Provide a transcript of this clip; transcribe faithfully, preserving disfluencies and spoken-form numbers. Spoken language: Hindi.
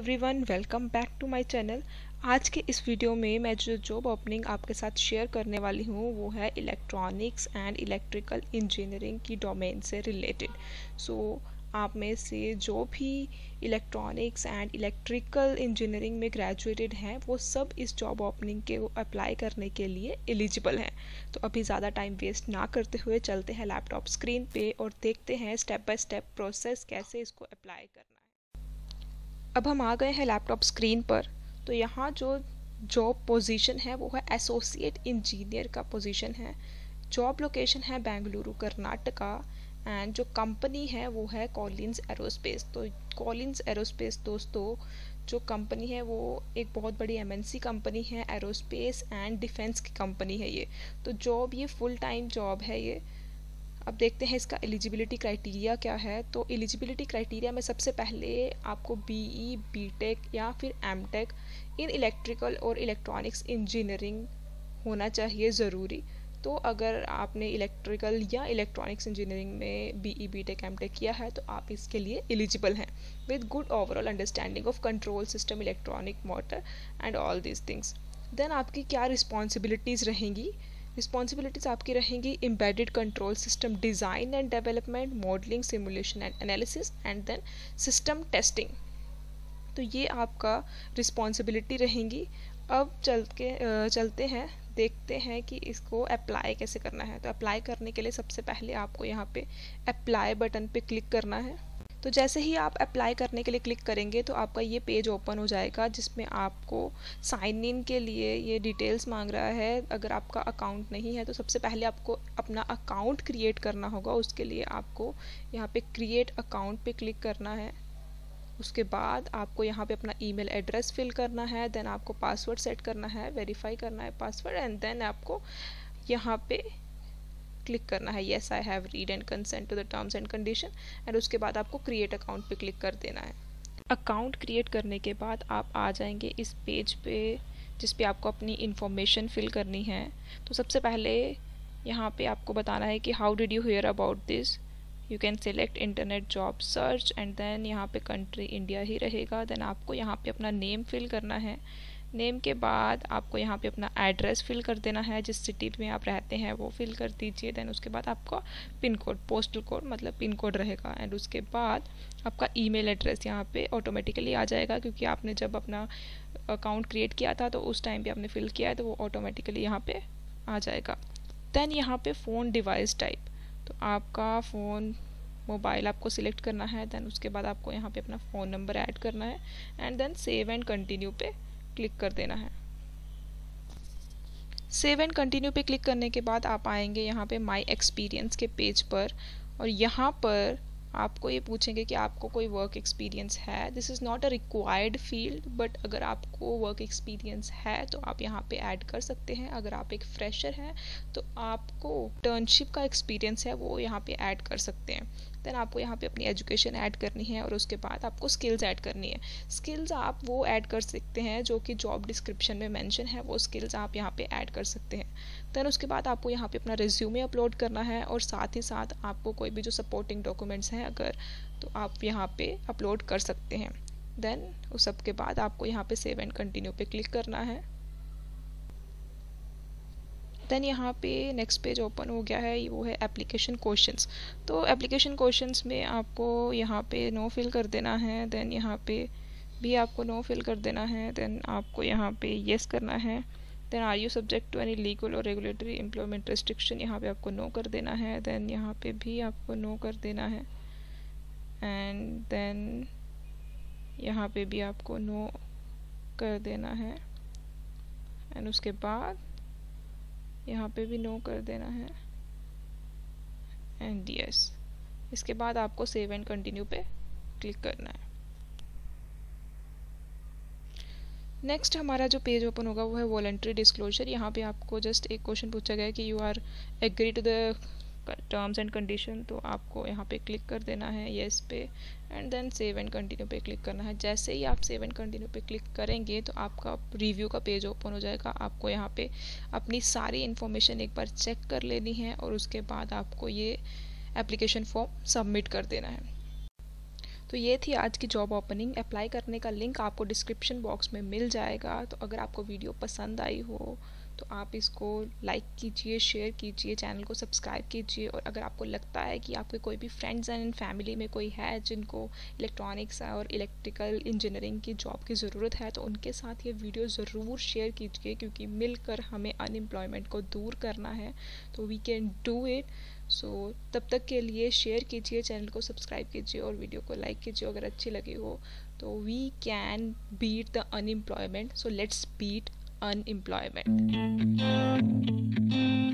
Everyone, welcome back to my channel. आज के इस वीडियो में मैं जो जॉब ओपनिंग आपके साथ शेयर करने वाली हूँ वो है इलेक्ट्रॉनिक्स एंड इलेक्ट्रिकल इंजीनियरिंग की डोमेन से रिलेटेड। सो आप में से जो भी इलेक्ट्रॉनिक्स एंड इलेक्ट्रिकल इंजीनियरिंग में ग्रेजुएटेड हैं वो सब इस जॉब ओपनिंग के अप्लाई करने के लिए एलिजिबल हैं। तो अभी ज़्यादा टाइम वेस्ट ना करते हुए चलते हैं लैपटॉप स्क्रीन पे और देखते हैं स्टेप बाय स्टेप प्रोसेस कैसे इसको अप्लाई करना है। अब हम आ गए हैं लैपटॉप स्क्रीन पर। तो यहाँ जो जॉब पोजीशन है वो है एसोसिएट इंजीनियर का पोजीशन है। जॉब लोकेशन है बेंगलुरु कर्नाटका एंड जो कंपनी है वो है कॉलिन्स एरोस्पेस। तो कॉलिन्स एरोस्पेस दोस्तों जो कंपनी है वो एक बहुत बड़ी एमएनसी कंपनी है, एरोस्पेस एंड डिफेंस की कंपनी है ये। तो जॉब ये फुल टाइम जॉब है ये। अब देखते हैं इसका एलिजिबिलिटी क्राइटेरिया क्या है। तो एलिजिबिलिटी क्राइटेरिया में सबसे पहले आपको बीई, बीटेक या फिर एमटेक इन इलेक्ट्रिकल और इलेक्ट्रॉनिक्स इंजीनियरिंग होना चाहिए ज़रूरी। तो अगर आपने इलेक्ट्रिकल या इलेक्ट्रॉनिक्स इंजीनियरिंग में बीई, बीटेक, एमटेक किया है तो आप इसके लिए एलिजिबल हैं with good overall understanding of control system, electronic motor and all these things. Then आपकी क्या रिस्पॉन्सिबिलिटीज़ रहेंगी? रिस्पॉन्सिबिलिटीज़ आपकी रहेंगी embedded control system design and development, modelling, simulation and analysis and then system testing. तो ये आपका रिस्पॉन्सिबिलिटी रहेंगी। अब चल के चलते हैं देखते हैं कि इसको अप्लाई कैसे करना है। तो अप्लाई करने के लिए सबसे पहले आपको यहाँ पे अप्लाई बटन पे क्लिक करना है। तो जैसे ही आप अप्लाई करने के लिए क्लिक करेंगे तो आपका ये पेज ओपन हो जाएगा जिसमें आपको साइन इन के लिए ये डिटेल्स मांग रहा है। अगर आपका अकाउंट नहीं है तो सबसे पहले आपको अपना अकाउंट क्रिएट करना होगा। उसके लिए आपको यहाँ पे क्रिएट अकाउंट पे क्लिक करना है। उसके बाद आपको यहाँ पे अपना ईमेल एड्रेस फिल करना है। देन आपको पासवर्ड सेट करना है, वेरीफाई करना है पासवर्ड एंड देन आपको यहाँ पे क्लिक करना है yes I have read and consent to the terms and condition and उसके बाद आपको क्रिएट अकाउंट पे क्लिक कर देना है। अकाउंट क्रिएट करने के बाद आप आ जाएंगे इस पेज पे जिस पे आपको अपनी इंफॉर्मेशन फिल करनी है। तो सबसे पहले यहाँ पे आपको बताना है कि how did you hear about this. You can select internet job search and then यहाँ पे कंट्री इंडिया ही रहेगा। देन आपको यहाँ पे अपना नेम फिल करना है। नेम के बाद आपको यहाँ पे अपना एड्रेस फिल कर देना है, जिस सिटी में आप रहते हैं वो फिल कर दीजिए। देन उसके बाद आपका पिन कोड, पोस्टल कोड मतलब पिन कोड रहेगा एंड उसके बाद आपका ईमेल एड्रेस यहाँ पे ऑटोमेटिकली आ जाएगा क्योंकि आपने जब अपना अकाउंट क्रिएट किया था तो उस टाइम पे आपने फिल किया है तो वो ऑटोमेटिकली यहाँ पे आ जाएगा। देन यहाँ पे फ़ोन डिवाइस टाइप, तो आपका फ़ोन मोबाइल आपको सिलेक्ट करना है। देन उसके बाद आपको यहाँ पे अपना फ़ोन नंबर ऐड करना है and then save and continue पे क्लिक कर देना है। सेव एंड कंटिन्यू पे क्लिक करने के बाद आप आएंगे यहाँ पे माय एक्सपीरियंस के पेज पर और यहाँ पर आपको ये पूछेंगे कि आपको कोई वर्क एक्सपीरियंस है। This is not a required field but अगर आपको वर्क एक्सपीरियंस है तो आप यहाँ पे ऐड कर सकते हैं। अगर आप एक फ्रेशर हैं तो आपको इंटर्नशिप का एक्सपीरियंस है वो यहाँ पे ऐड कर सकते हैं। देन आपको यहाँ पे अपनी एजुकेशन ऐड करनी है और उसके बाद आपको स्किल्स ऐड करनी है। स्किल्स आप वो ऐड कर सकते हैं जो कि जॉब डिस्क्रिप्शन में मेंशन है, वो स्किल्स आप यहाँ पे ऐड कर सकते हैं। देन उसके बाद आपको यहाँ पे अपना रिज्यूमे अपलोड करना है और साथ ही साथ आपको कोई भी जो सपोर्टिंग डॉक्यूमेंट्स हैं अगर तो आप यहाँ पे अपलोड कर सकते हैं। देन उस सब के बाद आपको यहाँ पे सेव एंड कंटिन्यू पे क्लिक करना है। देन यहाँ पे नेक्स्ट पेज ओपन हो गया है, वो है एप्लीकेशन क्वेश्चंस। तो एप्लीकेशन क्वेश्चंस में आपको यहाँ पे नो फिल कर देना है। देन यहाँ पे भी आपको नो फिल कर देना है। देन आपको यहाँ पे येस करना है। Then are you subject to any legal or regulatory employment restriction, यहाँ पे आपको नो कर देना है। देन यहाँ पे भी आपको नो कर देना है एंड देन यहाँ पे भी आपको नो कर देना है एंड उसके बाद यहाँ पे भी नो कर देना है एंड यस। इसके बाद आपको सेव एंड कंटिन्यू पे क्लिक करना है। नेक्स्ट हमारा जो पेज ओपन होगा वो है वॉलंटरी डिस्क्लोजर। यहाँ पे आपको जस्ट एक क्वेश्चन पूछा गया है कि you are agree to the terms and condition, तो आपको यहाँ पे क्लिक कर देना है येस पे and then save and continue पे क्लिक करना है। जैसे ही आप सेव एंड कंटिन्यू पे क्लिक करेंगे तो आपका रिव्यू का पेज ओपन हो जाएगा। आपको यहाँ पे अपनी सारी इन्फॉर्मेशन एक बार चेक कर लेनी है और उसके बाद आपको ये एप्लीकेशन फॉर्म सबमिट कर देना है। तो ये थी आज की जॉब ओपनिंग। अप्लाई करने का लिंक आपको डिस्क्रिप्शन बॉक्स में मिल जाएगा। तो अगर आपको वीडियो पसंद आई हो तो आप इसको लाइक कीजिए, शेयर कीजिए, चैनल को सब्सक्राइब कीजिए। और अगर आपको लगता है कि आपके कोई भी फ्रेंड्स एंड फैमिली में कोई है जिनको इलेक्ट्रॉनिक्स और इलेक्ट्रिकल इंजीनियरिंग की जॉब की ज़रूरत है तो उनके साथ ये वीडियो ज़रूर शेयर कीजिए, क्योंकि मिलकर हमें अनएम्प्लॉयमेंट को दूर करना है। तो we can do it. So तब तक के लिए शेयर कीजिए, चैनल को सब्सक्राइब कीजिए और वीडियो को लाइक कीजिए अगर अच्छी लगी हो। तो we can beat the unemployment, so let's beat unemployment.